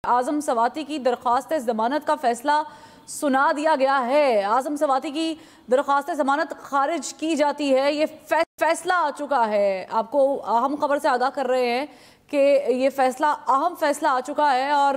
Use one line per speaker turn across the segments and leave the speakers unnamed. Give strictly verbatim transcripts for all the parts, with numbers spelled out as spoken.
اعظم سواتی کی درخواست ضمانت کا فیصلہ سنا دیا گیا ہے۔ اعظم سواتی کی درخواست ضمانت خارج کی جاتی ہے۔ یہ فیصلہ آ چکا ہے۔ آپ کو اہم خبر سے آگاہ کر رہے ہیں کہ یہ فیصلہ اہم فیصلہ آ چکا ہے اور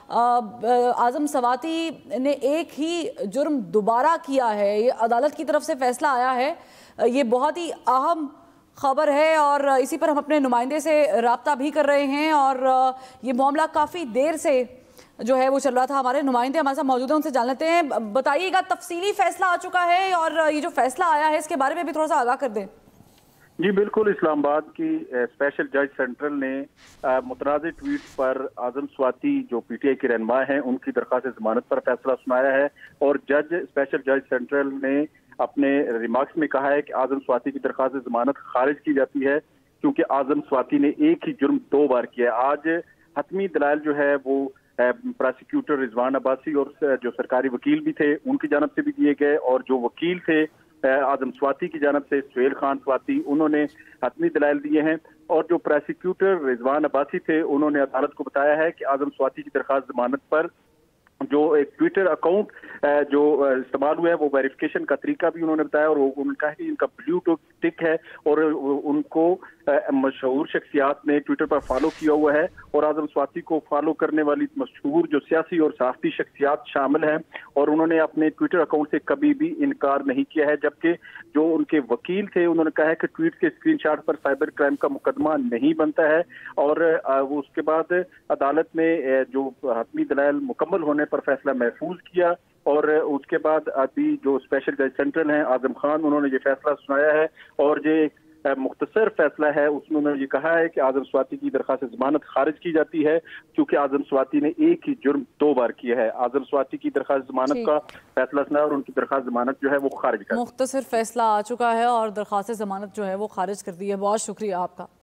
اعظم سواتی نے ایک ہی جرم دوبارہ کیا ہے۔ یہ عدالت کی طرف سے فیصلہ آیا ہے۔ یہ بہت ہی اہم خبر ہے اور اسی پر ہم اپنے نمائندے سے رابطہ بھی کر رہے ہیں اور یہ معاملہ کافی دیر سے جو ہے وہ چل رہا تھا۔ ہمارے نمائندے ہمارے ساتھ موجود ہیں، ان سے جان لیتے ہیں۔ بتائیے گا تفصیلی فیصلہ آ چکا ہے اور یہ جو فیصلہ آیا ہے اس کے بارے میں بھی تھوڑا سا آگاہ کر دیں۔
جی بالکل، اسلام آباد کی اسپیشل جج سینٹرل نے متنازع ٹویٹ پر اعظم سواتی جو پی ٹی آئی کے رہنما ہیں ان کی درخواست ضمانت پر فیصلہ سنایا ہے اور جج اسپیشل جج سینٹرل نے اپنے ریمارکس میں کہا ہے کہ اعظم سواتی کی درخواست ضمانت خارج کی جاتی ہے کیونکہ اعظم سواتی نے ایک ہی جرم دو بار کیا ہے۔ آج حتمی دلائل جو ہے وہ پراسیکیوٹر رضوان عباسی اور جو سرکاری وکیل بھی تھے ان کی جانب سے بھی دیے گئے اور جو وکیل تھے اعظم سواتی کی جانب سے سہیل خان سواتی انہوں نے حتمی دلائل دیے ہیں اور جو پراسیکیوٹر رضوان عباسی تھے انہوں نے عدالت کو بتایا ہے کہ اعظم سواتی کی درخواست ضمانت پر جو ایک ٹویٹر اکاؤنٹ جو استعمال ہوا ہے وہ ویریفیکیشن کا طریقہ بھی انہوں نے بتایا اور انہوں نے کہا کہ ان کا بلیو ٹک ہے اور ان کو مشہور شخصیات نے ٹویٹر پر فالو کیا ہوا ہے اور اعظم سواتی کو فالو کرنے والی مشہور جو سیاسی اور صحافتی شخصیات شامل ہیں اور انہوں نے اپنے ٹویٹر اکاؤنٹ سے کبھی بھی انکار نہیں کیا ہے، جبکہ جو ان کے وکیل تھے انہوں نے کہا ہے کہ ٹویٹ کے اسکرین شاٹ پر سائبر کرائم کا مقدمہ نہیں بنتا ہے اور اس کے بعد عدالت نے جو حتمی دلائل مکمل ہونے پر فیصلہ محفوظ کیا اور اس کے بعد ابھی جو اسپیشل جج سینٹرل ہیں اعظم خان انہوں نے یہ فیصلہ سنایا ہے اور یہ مختصر فیصلہ ہے۔ اس میں انہوں نے یہ کہا ہے کہ اعظم سواتی کی درخواست ضمانت خارج کی جاتی ہے کیونکہ اعظم سواتی نے ایک ہی جرم دو بار کیا ہے۔ اعظم سواتی کی درخواست ضمانت کا فیصلہ سنا اور ان کی درخواست ضمانت جو ہے وہ خارج کر دی۔
مختصر فیصلہ آ چکا ہے اور درخواست ضمانت جو ہے وہ خارج کر دی ہے۔ بہت شکریہ آپ کا۔